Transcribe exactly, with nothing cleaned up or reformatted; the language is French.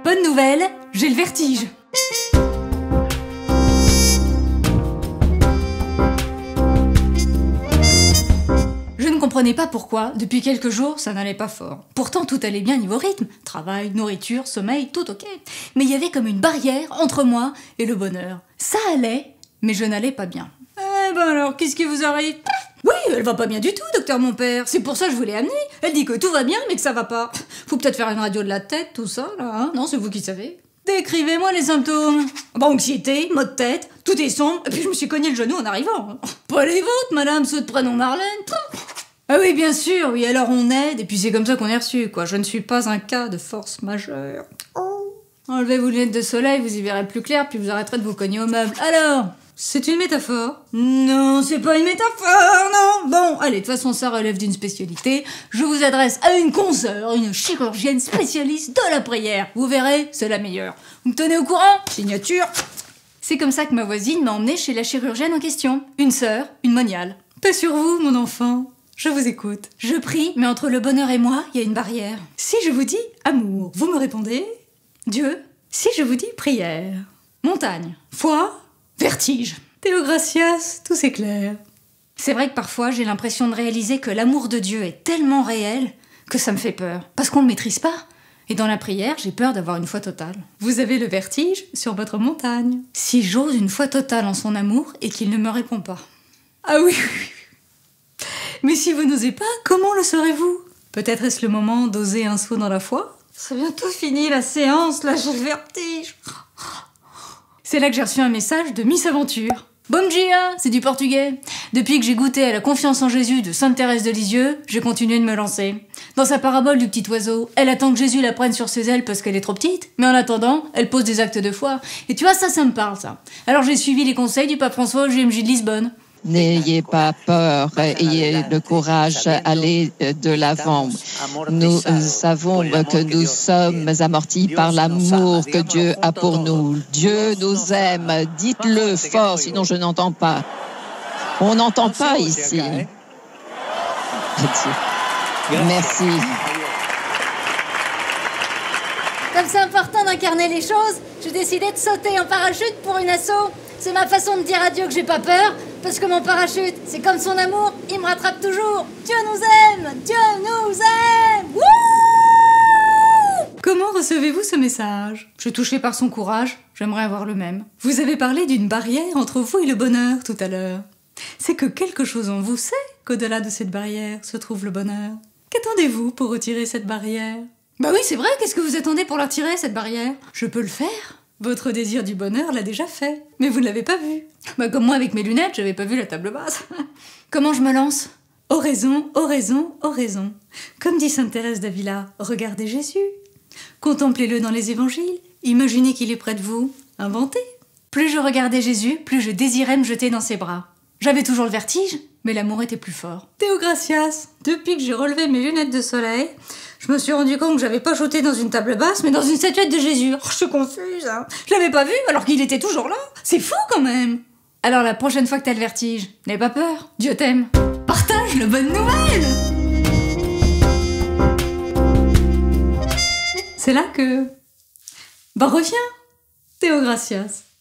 Bonne nouvelle, j'ai le vertige. Je ne comprenais pas pourquoi, depuis quelques jours, ça n'allait pas fort. Pourtant, tout allait bien niveau rythme. Travail, nourriture, sommeil, tout ok. Mais il y avait comme une barrière entre moi et le bonheur. Ça allait, mais je n'allais pas bien. Eh ben alors, qu'est-ce qui vous arrive? Oui, elle va pas bien du tout, docteur mon père. C'est pour ça que je vous l'ai amenée. Elle dit que tout va bien, mais que ça va pas. Faut peut-être faire une radio de la tête, tout ça, là, hein? Non, c'est vous qui savez. Décrivez-moi les symptômes. Bah, anxiété, maux de tête, tout est sombre, et puis je me suis cogné le genou en arrivant. Pas les vôtres, madame, ceux de prénom Marlène. Ah oui, bien sûr, oui, alors on aide, et puis c'est comme ça qu'on est reçu, quoi. Je ne suis pas un cas de force majeure. Oh. Enlevez vos lunettes de soleil, vous y verrez plus clair, puis vous arrêterez de vous cogner au meuble. Alors, c'est une métaphore? Non, c'est pas une métaphore, non. Bon, allez, de toute façon, ça relève d'une spécialité. Je vous adresse à une consoeur, une chirurgienne spécialiste de la prière. Vous verrez, c'est la meilleure. Vous me tenez au courant? Signature. C'est comme ça que ma voisine m'a emmenée chez la chirurgienne en question. Une sœur, une moniale. Paix sur vous, mon enfant. Je vous écoute. Je prie, mais entre le bonheur et moi, il y a une barrière. Si je vous dis amour, vous me répondez Dieu. Si je vous dis prière, montagne, foi, vertige. Théo Gracias, tout s'éclaire. C'est vrai que parfois, j'ai l'impression de réaliser que l'amour de Dieu est tellement réel que ça me fait peur. Parce qu'on le maîtrise pas. Et dans la prière, j'ai peur d'avoir une foi totale. Vous avez le vertige sur votre montagne. Si j'ose une foi totale en son amour et qu'il ne me répond pas. Ah oui, oui. Mais si vous n'osez pas, comment le saurez-vous? Peut-être est-ce le moment d'oser un saut dans la foi? C'est bientôt fini la séance, là j'ai le vertige. C'est là que j'ai reçu un message de Miss Aventure. Bom dia, c'est du portugais. Depuis que j'ai goûté à la confiance en Jésus de Sainte Thérèse de Lisieux, j'ai continué de me lancer. Dans sa parabole du petit oiseau, elle attend que Jésus la prenne sur ses ailes parce qu'elle est trop petite, mais en attendant, elle pose des actes de foi. Et tu vois, ça, ça me parle, ça. Alors j'ai suivi les conseils du pape François au G M J de Lisbonne. N'ayez pas peur, ayez le courage, allez de l'avant. Nous savons que nous sommes amortis par l'amour que Dieu a pour nous. Dieu nous aime, dites-le fort, sinon je n'entends pas. On n'entend pas ici. Merci. Comme c'est important d'incarner les choses, j'ai décidé de sauter en parachute pour une asso. C'est ma façon de dire à Dieu que j'ai pas peur, parce que mon parachute, c'est comme son amour, il me rattrape toujours. Dieu nous aime, Dieu nous aime. Wouh! Comment recevez-vous ce message? Je suis touchée par son courage, j'aimerais avoir le même. Vous avez parlé d'une barrière entre vous et le bonheur tout à l'heure. C'est que quelque chose en vous sait qu'au-delà de cette barrière se trouve le bonheur. Qu'attendez-vous pour retirer cette barrière? Bah oui, c'est vrai, qu'est-ce que vous attendez pour la retirer, cette barrière? Je peux le faire. Votre désir du bonheur l'a déjà fait, mais vous ne l'avez pas vu. Bah comme moi avec mes lunettes, j'avais pas vu la table basse. Comment je me lance? Oraison, oraison, oraison. Comme dit Sainte Thérèse d'Avila, regardez Jésus. Contemplez-le dans les évangiles, imaginez qu'il est près de vous, inventez. Plus je regardais Jésus, plus je désirais me jeter dans ses bras. J'avais toujours le vertige, mais l'amour était plus fort. Théo Gracias, depuis que j'ai relevé mes lunettes de soleil, je me suis rendu compte que j'avais pas shooté dans une table basse, mais dans une statuette de Jésus. Oh, je suis confuse, hein. Je l'avais pas vu alors qu'il était toujours là. C'est fou quand même. Alors la prochaine fois que t'as le vertige, n'aie pas peur, Dieu t'aime. Partage la bonne nouvelle. C'est là que... Bah reviens, Théo Gracias.